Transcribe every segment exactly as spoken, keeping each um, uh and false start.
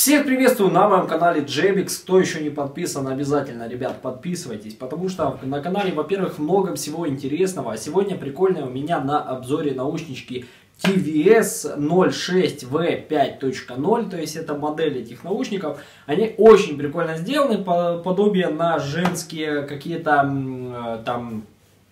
Всех приветствую на моем канале Джебикс. Кто еще не подписан, обязательно, ребят, подписывайтесь. Потому что на канале, во-первых, много всего интересного. А сегодня прикольно у меня на обзоре наушнички ти ви эс ноль шесть ви пять точка ноль. То есть это модель этих наушников. Они очень прикольно сделаны. Подобие на женские какие-то там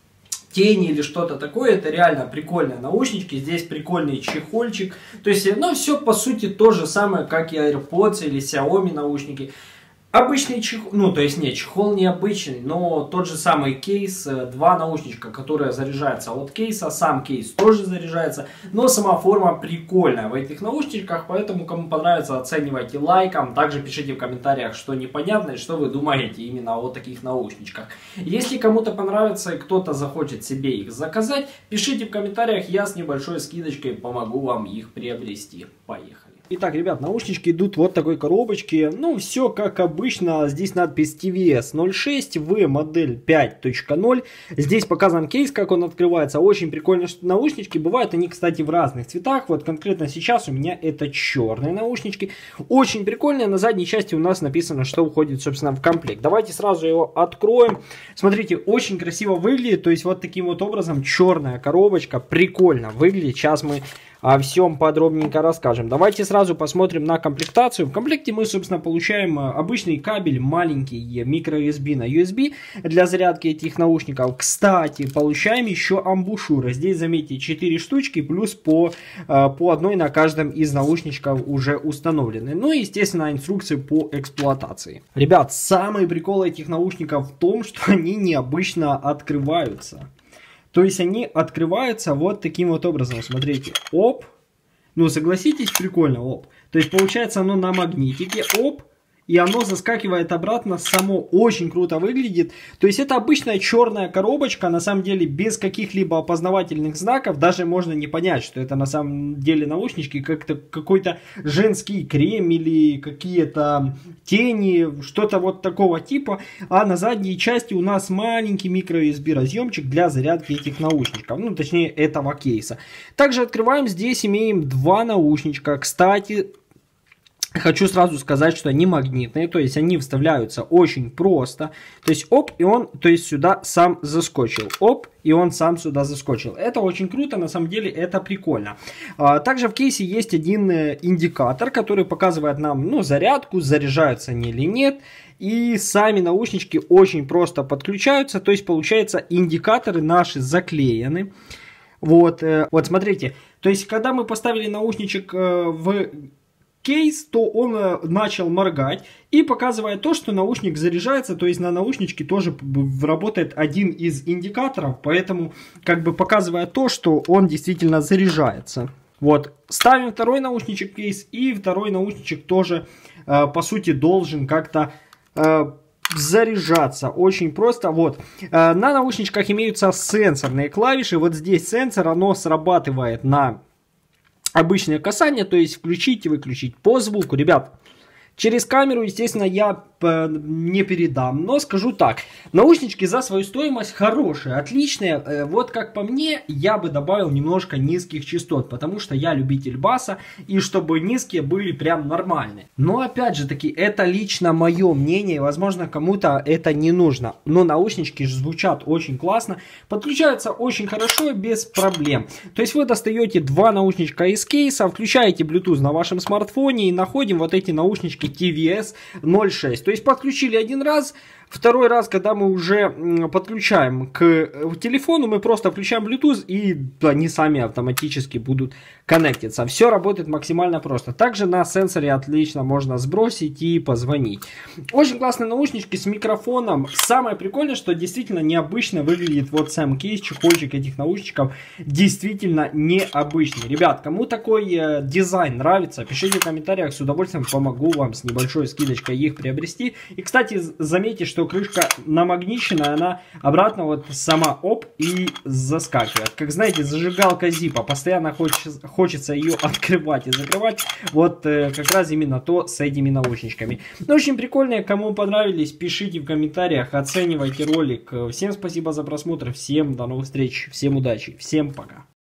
тени или что-то такое. Это реально прикольные наушнички. Здесь прикольный чехольчик. То есть, ну, все по сути то же самое, как и AirPods или Xiaomi наушники. Обычный чехол, ну, то есть, нет, чехол необычный, но тот же самый кейс, два наушничка, которые заряжаются от кейса, сам кейс тоже заряжается, но сама форма прикольная в этих наушничках, поэтому, кому понравится, оценивайте лайком, также пишите в комментариях, что непонятно и что вы думаете именно о таких наушничках. Если кому-то понравится и кто-то захочет себе их заказать, пишите в комментариях, я с небольшой скидочкой помогу вам их приобрести. Поехали! Итак, ребят, наушнички идут вот такой коробочке. Ну, все как обычно. Здесь надпись ти ви эс ноль шесть ви модель пять точка ноль. Здесь показан кейс, как он открывается. Очень прикольно, что наушнички. Бывают они, кстати, в разных цветах. Вот конкретно сейчас у меня это черные наушнички. Очень прикольные. На задней части у нас написано, что входит, собственно, в комплект. Давайте сразу его откроем. Смотрите, очень красиво выглядит. То есть вот таким вот образом черная коробочка. Прикольно выглядит. Сейчас мы о всем подробненько расскажем. Давайте сразу посмотрим на комплектацию. В комплекте мы, собственно, получаем обычный кабель маленький микро ю эс би на ю эс би для зарядки этих наушников. Кстати, получаем еще амбушюры. Здесь, заметьте, четыре штучки, плюс по, по одной на каждом из наушничков уже установлены. Ну и, естественно, инструкции по эксплуатации. Ребят, самый прикол этих наушников в том, что они необычно открываются. То есть они открываются вот таким вот образом. Смотрите, оп. Ну, согласитесь, прикольно, оп. То есть получается оно на магнитике, оп. И оно заскакивает обратно само. Очень круто выглядит. То есть это обычная черная коробочка. На самом деле без каких-либо опознавательных знаков. Даже можно не понять, что это на самом деле наушнички. Как-то какой-то женский крем или какие-то тени. Что-то вот такого типа. А на задней части у нас маленький микро ю эс би разъемчик для зарядки этих наушничков. Ну, точнее, этого кейса. Также открываем. Здесь имеем два наушничка. Кстати, хочу сразу сказать, что они магнитные, то есть они вставляются очень просто. То есть оп, и он, то есть сюда сам заскочил. Оп, и он сам сюда заскочил. Это очень круто, на самом деле это прикольно. А, также в кейсе есть один индикатор, который показывает нам, ну, зарядку, заряжаются они или нет. И сами наушнички очень просто подключаются, то есть получается индикаторы наши заклеены. Вот, вот смотрите, то есть когда мы поставили наушничек в кейс, то он э, начал моргать и показывает то, что наушник заряжается, то есть на наушничке тоже работает один из индикаторов, поэтому как бы показывая то, что он действительно заряжается. Вот, ставим второй наушничек в кейс, и второй наушничек тоже э, по сути должен как-то э, заряжаться. Очень просто. Вот. Э, на наушничках имеются сенсорные клавиши, вот здесь сенсор, оно срабатывает на обычное касание, то есть включить и выключить по звуку. Ребят, через камеру, естественно, я не передам, но скажу так, наушнички за свою стоимость хорошие, отличные. Вот как по мне, я бы добавил немножко низких частот, потому что я любитель баса, и чтобы низкие были прям нормальные. Но опять же таки, это лично мое мнение, возможно, кому-то это не нужно. Но наушнички звучат очень классно, подключаются очень хорошо, без проблем. То есть вы достаете два наушничка из кейса, включаете Bluetooth на вашем смартфоне и находим вот эти наушнички ти ви эс ноль шесть. То есть подключили один раз, второй раз, когда мы уже подключаем к телефону, мы просто включаем Bluetooth, и они сами автоматически будут коннектиться. Все работает максимально просто. Также на сенсоре отлично можно сбросить и позвонить. Очень классные наушнички с микрофоном. Самое прикольное, что действительно необычно выглядит вот сам кейс, чехольчик этих наушничков. Действительно необычный. Ребят, кому такой э, дизайн нравится, пишите в комментариях, с удовольствием помогу вам с небольшой скидочкой их приобрести. И, кстати, заметьте, что крышка намагничена, она обратно вот сама оп и заскакивает. Как знаете, зажигалка зипа, постоянно хочется, хочется ее открывать и закрывать. Вот э, как раз именно то с этими наушничками. Ну, очень прикольные, кому понравились, пишите в комментариях, оценивайте ролик. Всем спасибо за просмотр, всем до новых встреч, всем удачи, всем пока.